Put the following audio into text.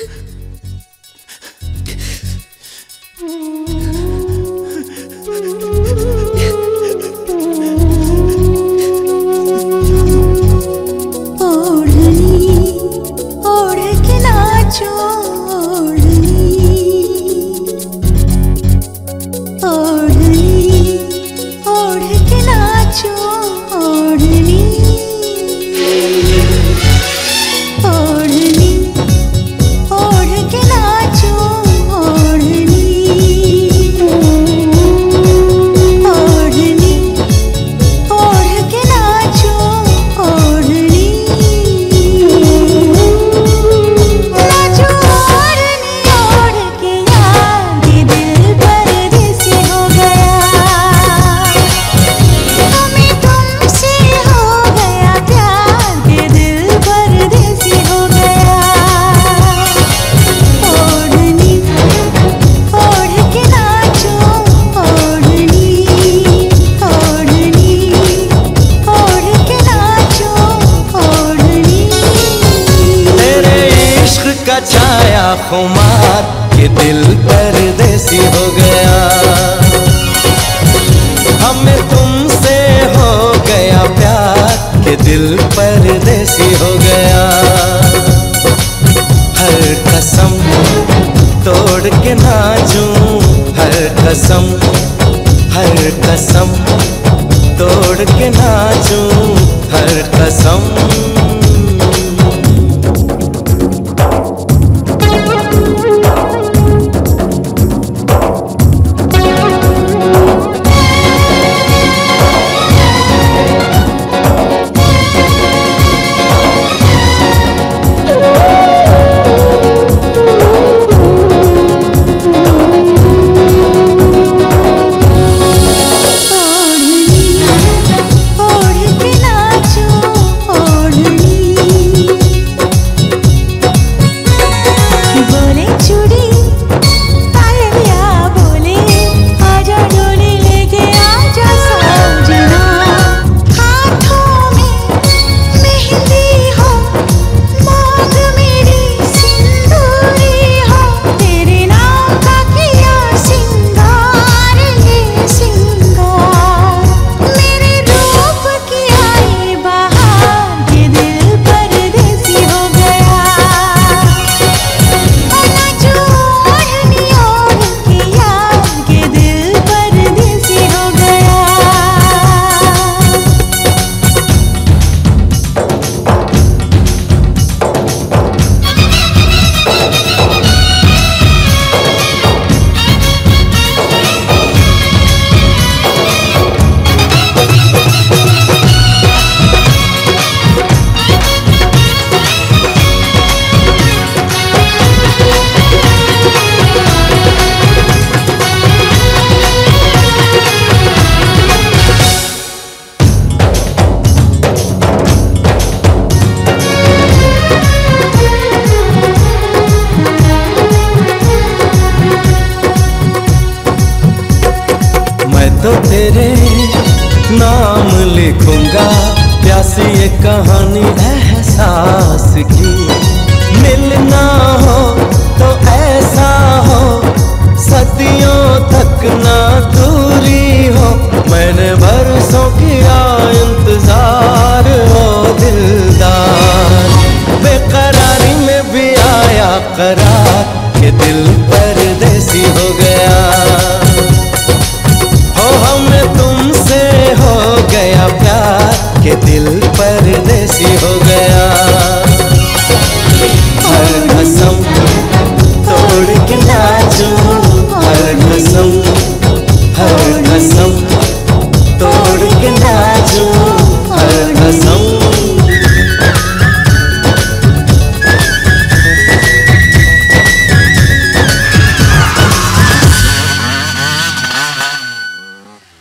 छाया खुमार के दिल परदेसी हो गया। हमें तुमसे हो गया प्यार के दिल परदेसी हो गया। हर कसम तोड़ के नाचूं, हर कसम तोड़ के नाचूं, हर कसम। तो तेरे नाम लिखूंगा, प्यासी ये कहानी एहसास की। मिलना हो तो ऐसा हो, सदियों तक ना दूरी हो। मैंने बरसों किया इंतजार हो दिलदार, बेकरारी में भी आया करार के दिल परदेसी हो गया।